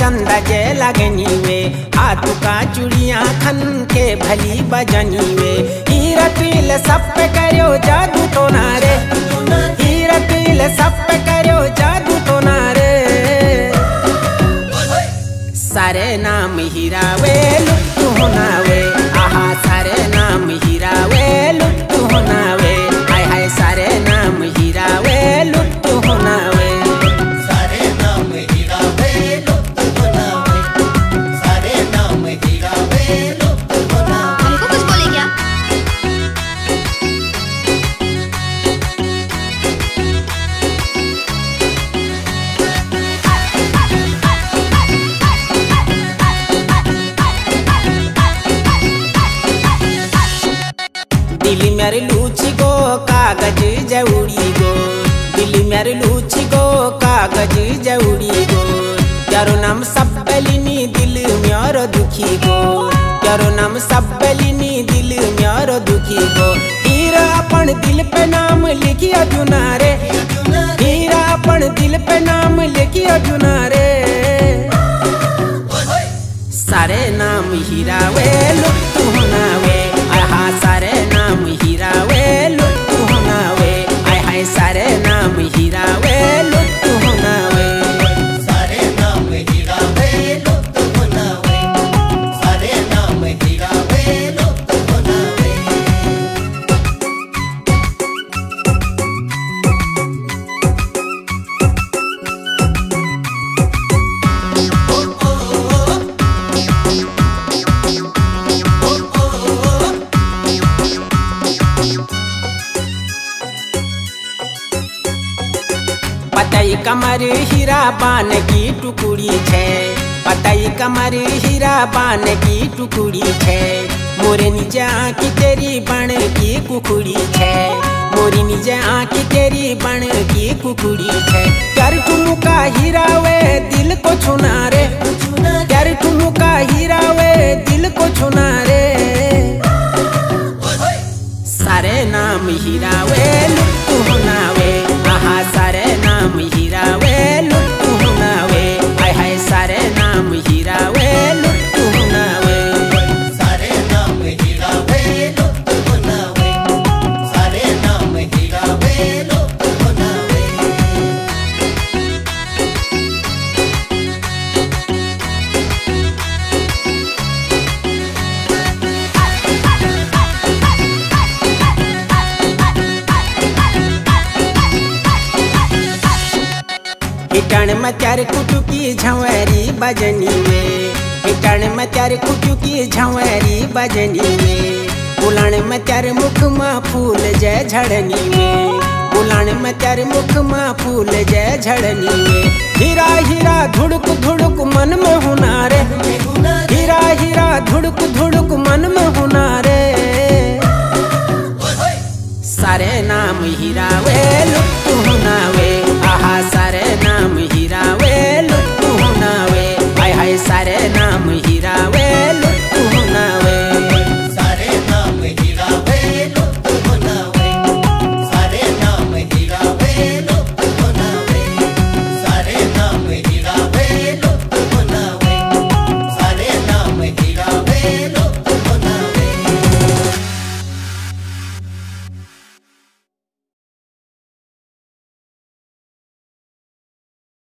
चंदा जे लगनी वे, हाथ का चूड़ियां खन के भली बजनी वे। हीरा तिल सब पे करो जादू तो नारे, हीरा तिल सब पे करो जादू तो नारे। सारे नाम हीरा वे लुप्त होना वे, आहा सारे नाम हीरा वे लुप्त होना वे, हाय हाय सारे नाम हीरा वे लुप्त होना वे। सारे नाम हीरा वे लुप्त होना वे, सारे नाम हीरा वे लुप्त होना वे। हमको कुछ बोले क्या? दिल मेरे लूची गो कागज जउड़ी गो, दिल मेरे लूची गो कागज जउड़ी गो। यारो नाम सब्बलिनी दिल म्यारो दुखी गो, यारो नाम सब्बलिनी दिल म्यारो दुखी गो। हीरा अपन दिल पे नाम लिखिया जुनारे, हीरा अपन दिल पे नाम लिखिया जुनारे। सारे नाम हीरा वे लुप्त होना वे, आहा सारे नाम हीरा वे लुप्त होना वे, आय हाय सारे नाम हीरा वे लुप्त होना वे। सारे नाम हीरा वे लुप्त होना वे, सारे नाम हीरा वे लुप्त होना वे। पतई कमर हीरा बान की टुकड़ी छे, पतई कमर हीरा बान की टुकड़ी छे। मोरे नीचे आँखी तेरी बन की कुकुड़ी छे, मोरी नीचे आँखी तेरी बन की कुकुड़ी छे। कर ठुमुका हीरा वे दिल को छुना रे, कर ठुमुका हीरा वे दिल को छुना रे। सारे नाम हीरा वे लुप्त होना वे, आहा सारे नाम हीरा वे लुप्त होना वे, हाय हाय सारे नाम हीरा वे लुप्त होना वे। सारे नाम हीरा वे लुप्त होना वे, सारे नाम हीरा वे लुप्त होना वे। हिटण में त्यार कुटुकी झंवरी बजनी वे, हिटण में त्यार कुटुकी झंवरी बजनी वे। बुलान में त्यार मुख में फूल जय झड़नी वे, बुलान में त्यार मुख में फूल जय झड़नी वे। हीरा हीरा धुड़क धुड़क मन में हुना रे, हीरा हीरा धुड़क धुड़क मन